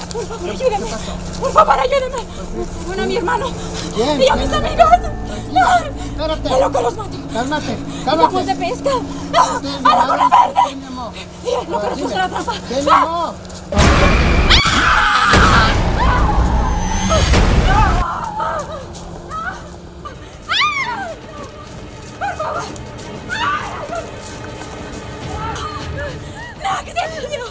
Por favor, ayúdeme. Por favor, ayúdeme. Bueno, a mi hermano. ¿Quién? Y a mis amigos. Espérate. El loco los mató. Cálmate, Vamos de cálmate. pesca. ¡A la cola verde! Y el loco nos puso la trampa. ¿Qué, mi amor? ¡Por favor! ¡No, que sea niño!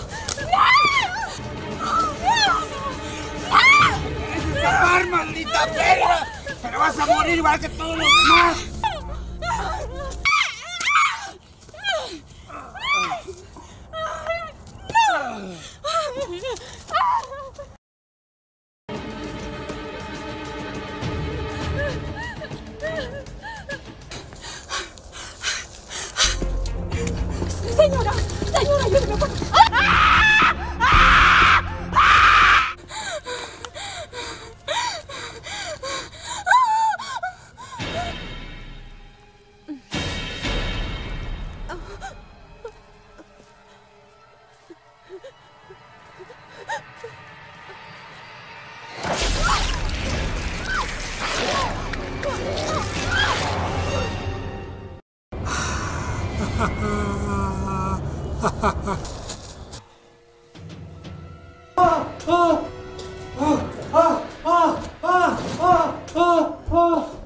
¡Quieres escapar, maldita perra! ¡Pero vas a morir igual que todos los demás! Señora, señora, ayúdeme, por favor. Ah!